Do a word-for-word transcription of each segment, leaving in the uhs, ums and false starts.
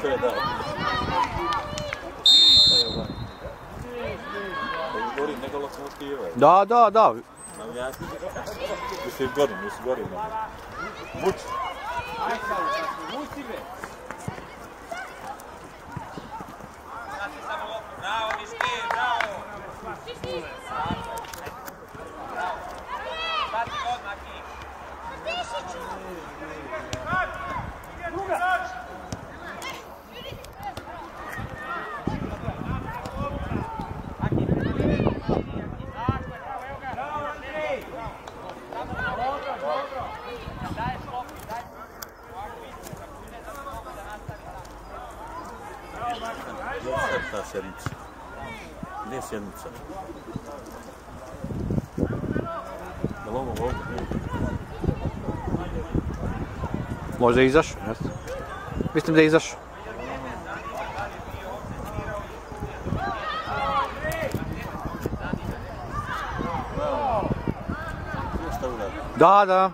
to je dao. Gorim, neka lok smo uspijevaju. Da, da, da. Navijači. Mislim, gorim, mislim, gorim. Vuči. Ajde, vuči me. Bravo, Miški, bravo. Stati god, Maki. Druga. Gdje je ta sjednica? Gdje je sjednica? Da li ovo ovdje? Možda je izašao, ne znam. Mislim da je izašao. Da, da.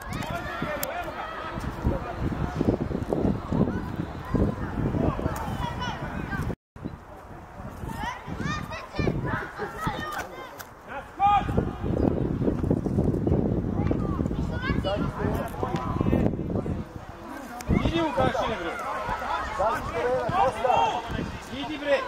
Idi u kašine, bre. Idi, bre.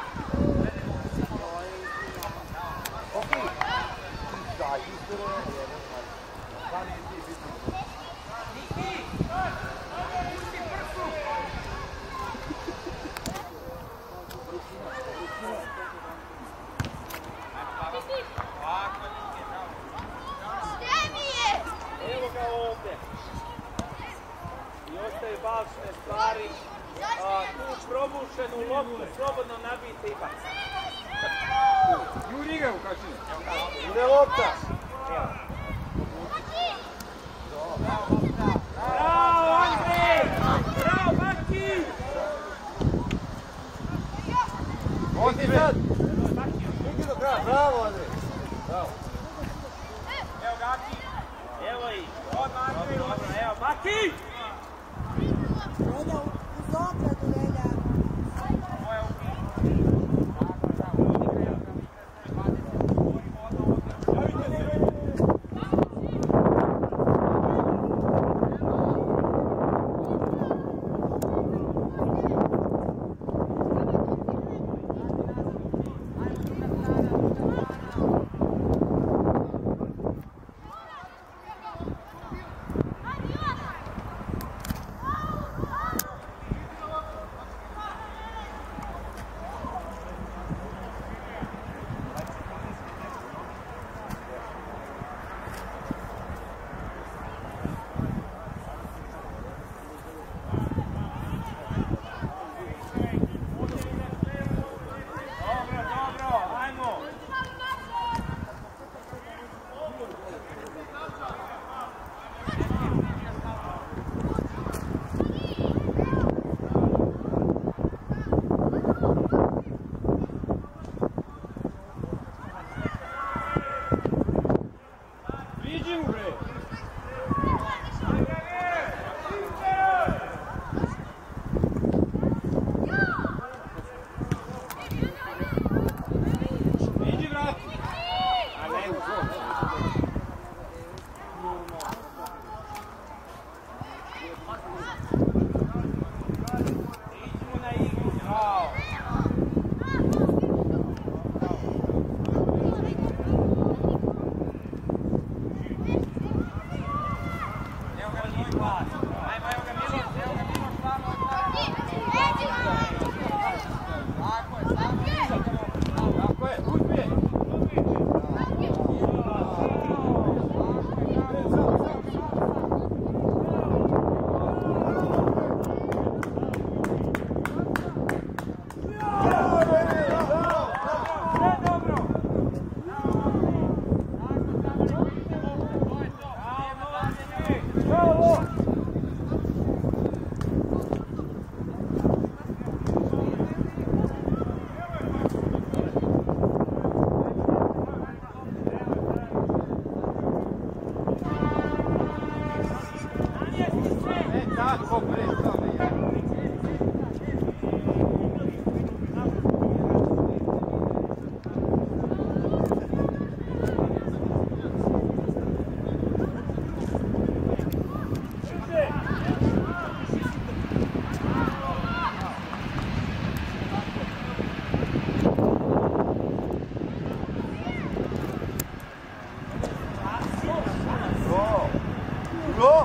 Evo ga ovdje. I ostaje balčne stvari. Tu probušenu loptu slobodno nabijte i bacite. Juri ga u kašinu. Ide lopta. Bravo, Andrej! Bravo, Maki! Odi sad! Idi do kraja. Bravo, Andrej! Bravo. Evo ga, Maki! Evo ih! Odmah, Andrej! Evo, Maki! Leda, uz obradu, Leda. Moja upi.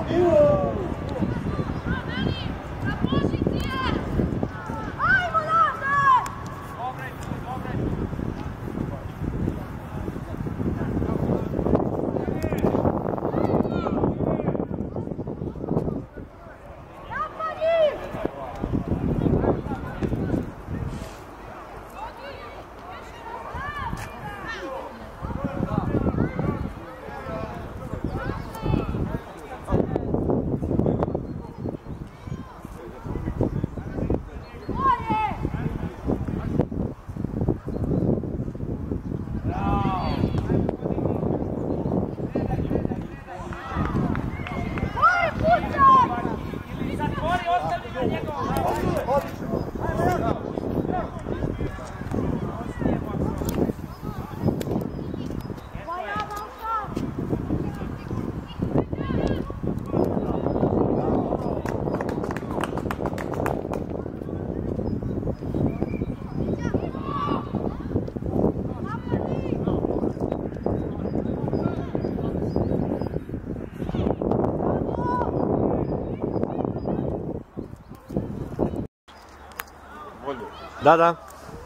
Da, da.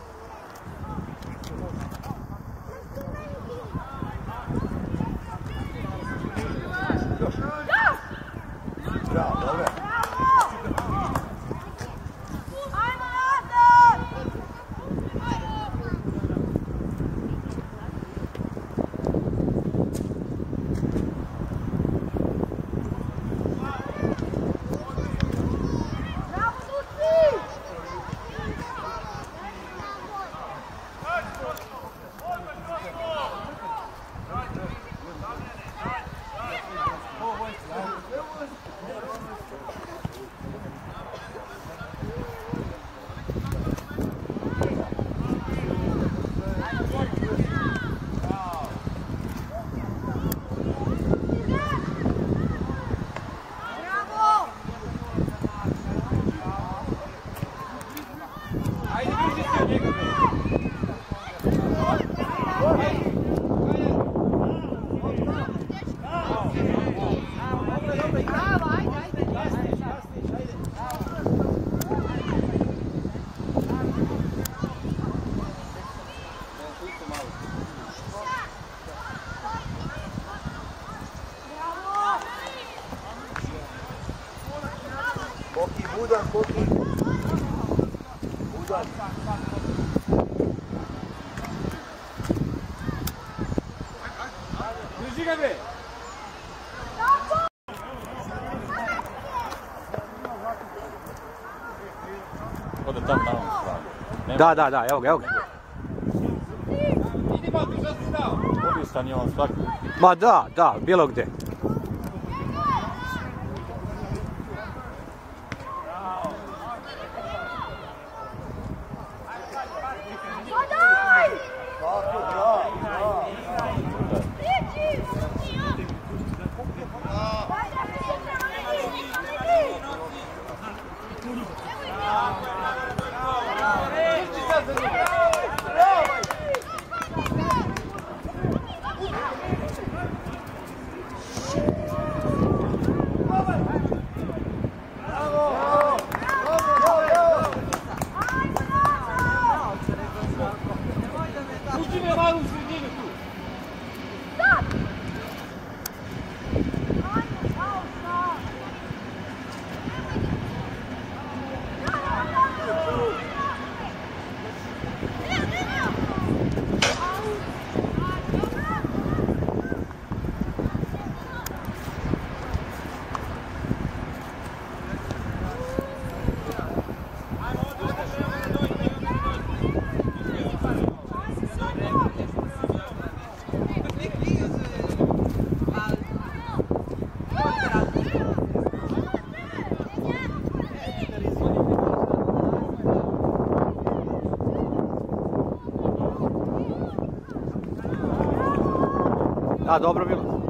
Budan, koki. Budan. Drži ga bre! Ode tam na ovom stranu. Da, da, da, evo ga, evo ga. Idi malo, ti što si stao? Obistan je on svaki. Ma da, da, bilo gde. Da, dobro bilo.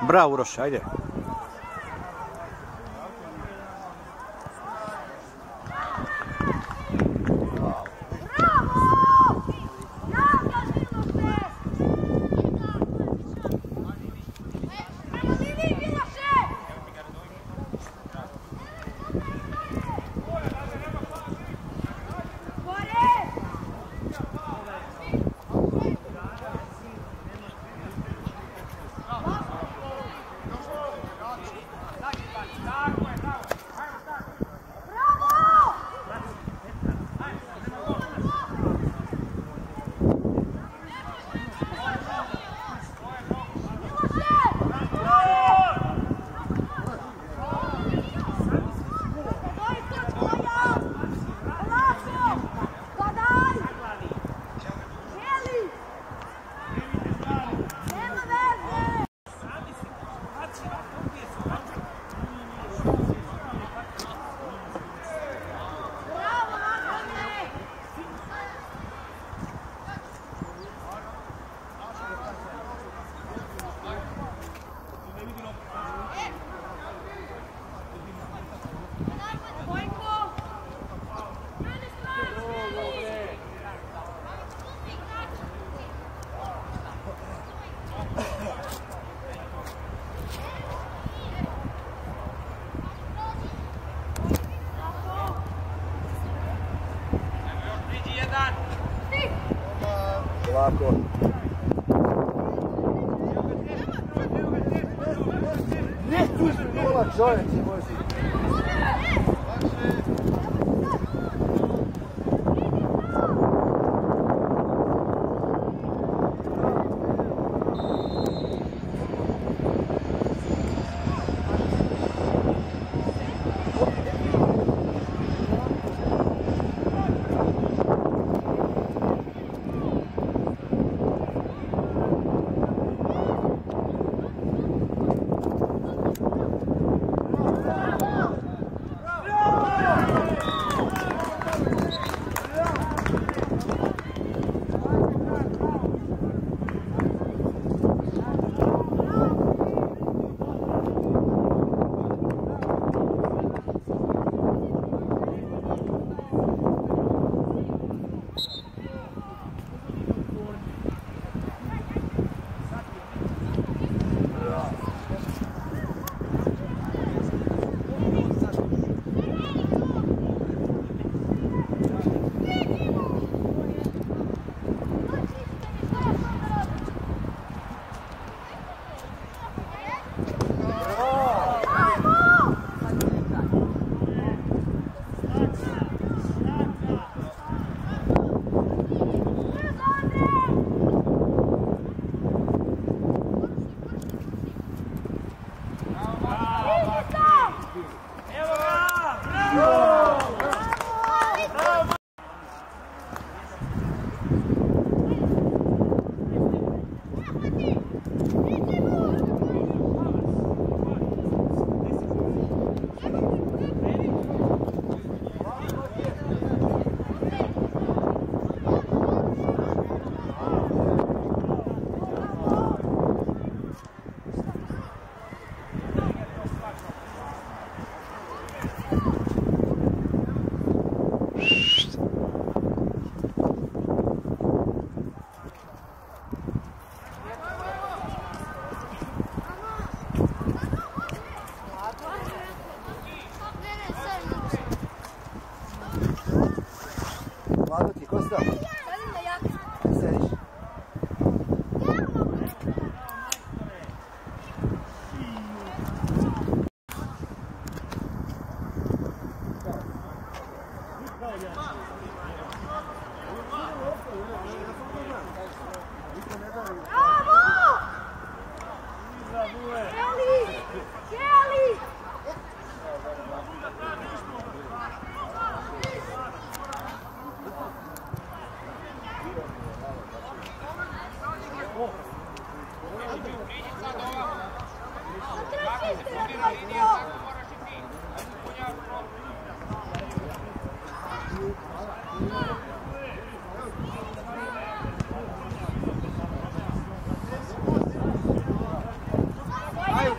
Bravo, Uroš, ajde. Lako. Ne tu su gola čovječe, možda.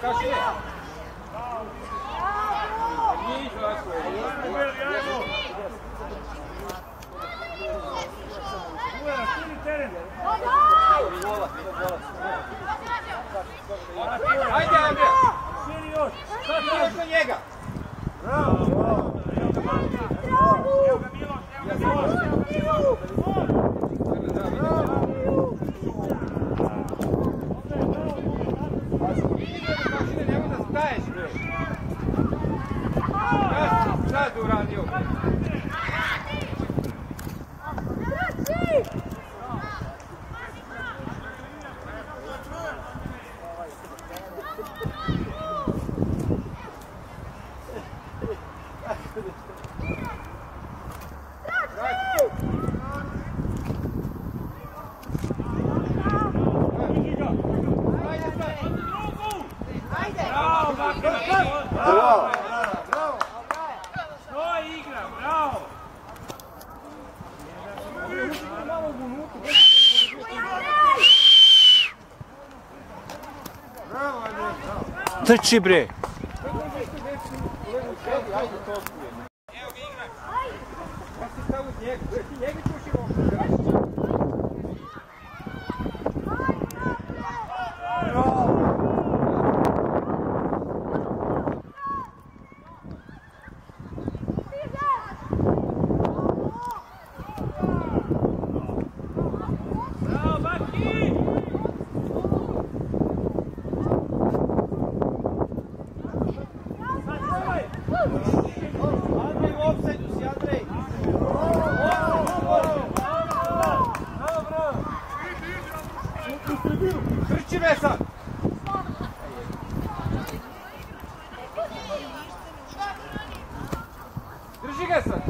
Kašine. Nije išlo tako je. Ajde, Andrija! Sad ideš na njega! Bravo! Evo ga Milo! Evo ga Milo! Kašine, nemoj da staješ, bre! Ja sam sad uradio, bre! Trči, bre! Evo ga igra! Ja se stavu uz njega, ti njega ćeš i mogu. Trči me sad! Drži ga sad!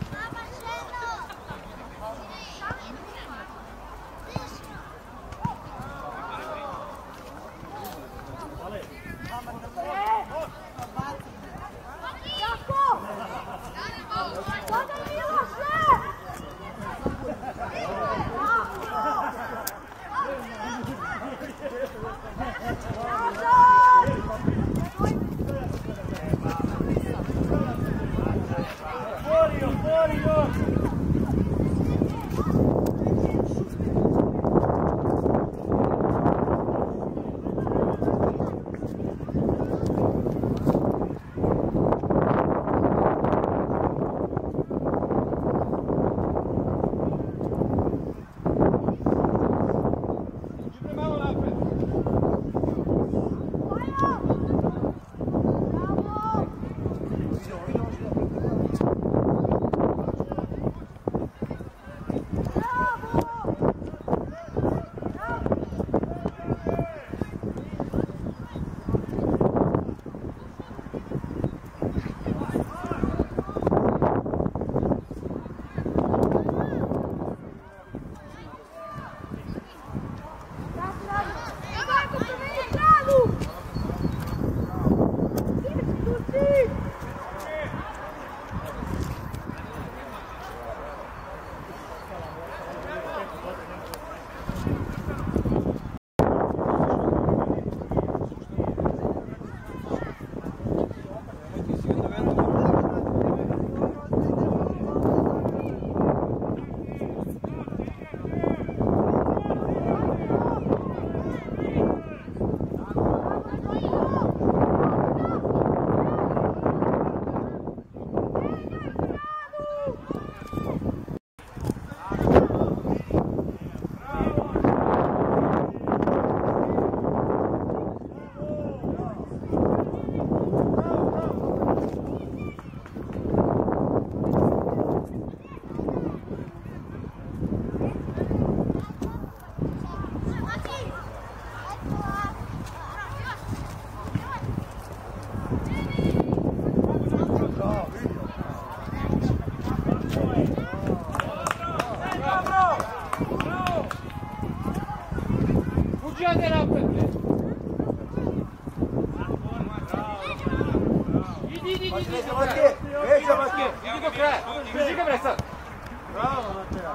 Idi do kraja, drži ga bre sad. Bravo, Matija.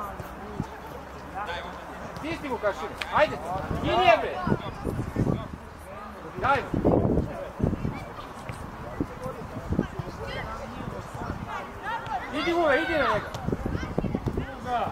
Stisni mu Kašine, ajde, linije bre. Daj mu. Idi Vule, idi na njega. Da.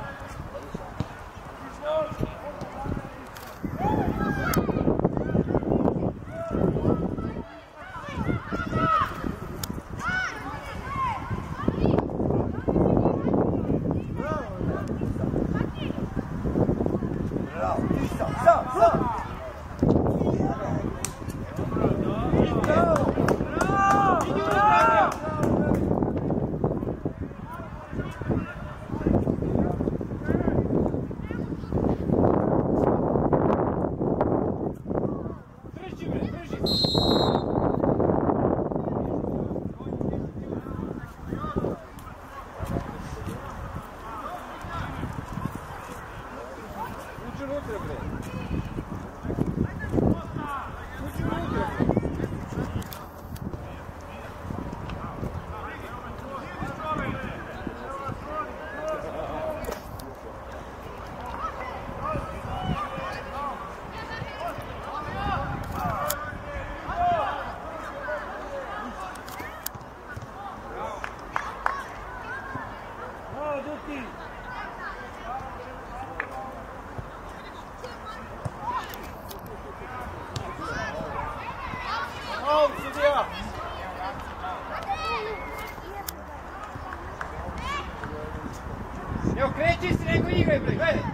Evo, kreći si, nego igraj, bre, gledaj!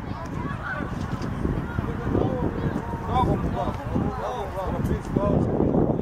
Nogom u glavu, nogom u glavu, pristi glavu.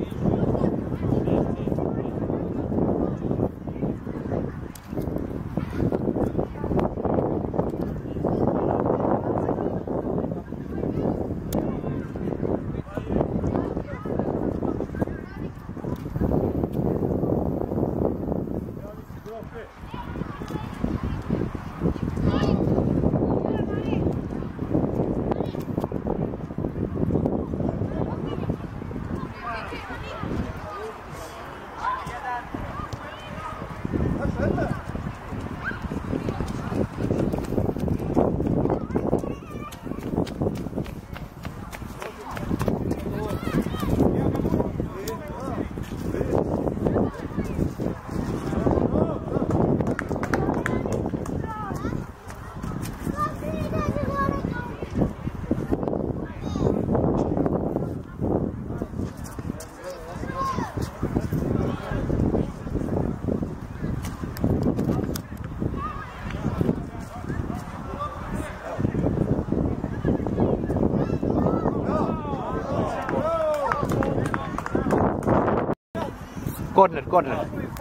Korner, korner.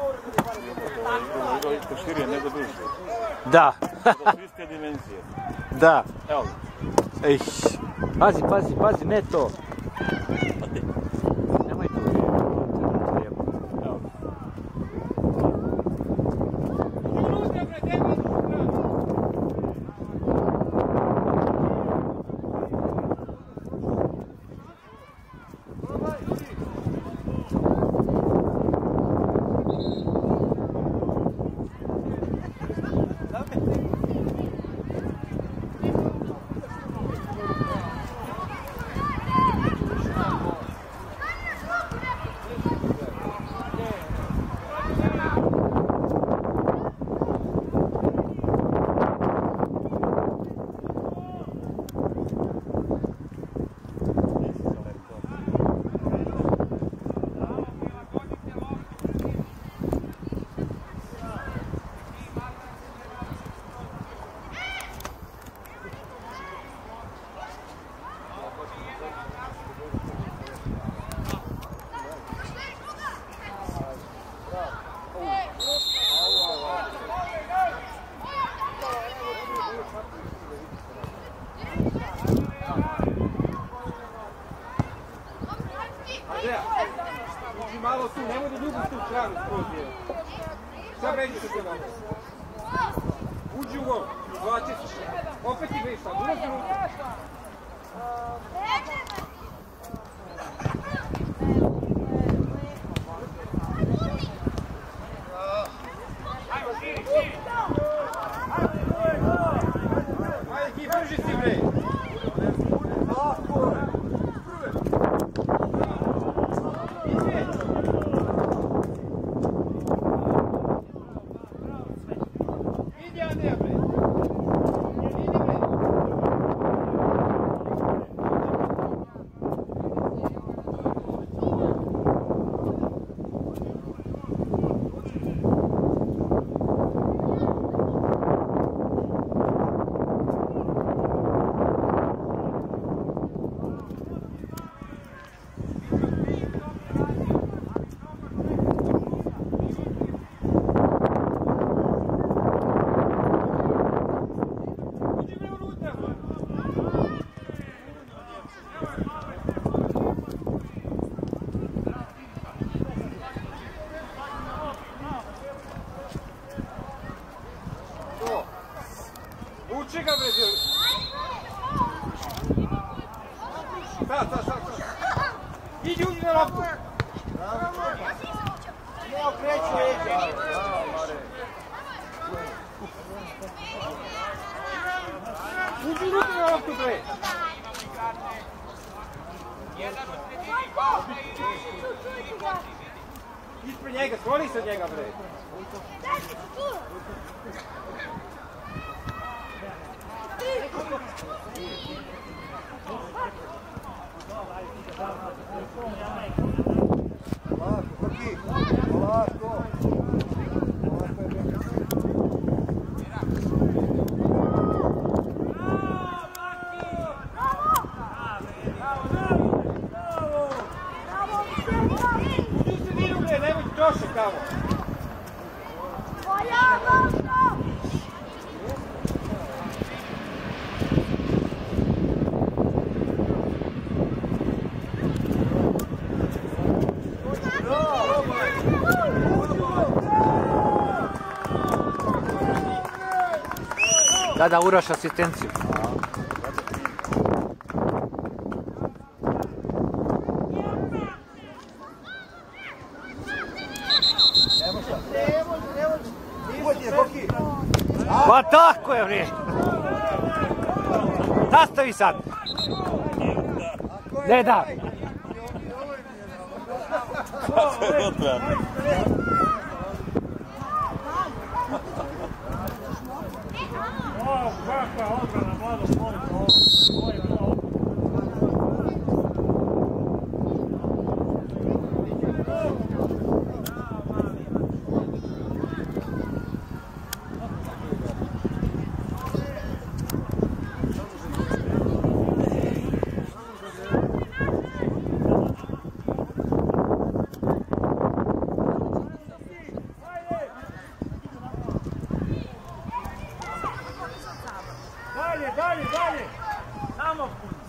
Isto širije nego duže. Da. Do svitske dimenzije. Da. Evo. Ej, pazi, pazi, pazi, ne to. Nemoj to. Evo. Uđi malo tu, nemoj da ljubiš tu stranu skroz je. Šta vređi se tebe? Uđi u gol, izvlači se. Opet ti veš, ali ulazi unutra. Ajde, širi, širi. Ajde, Ki, brži si bre. Uči ga bre, Đuri. Sad, sad, sad, sad. Iđi, uđi na loptu. Ne okreću leđa. Uđi ruku na loptu bre. Ispred njega, skloni se od njega bre. Polako, Koki, polako. Polako je bilo. Uđi se dinu bre, nemoj troši tamo. Da, da, Uroš asistenciju. Pa tako je, bre. Nastavi sad. Ne, da. O, kakva odbrana, mlado molim, ovo je to. Dalje, dalje, dalje! Samo puno!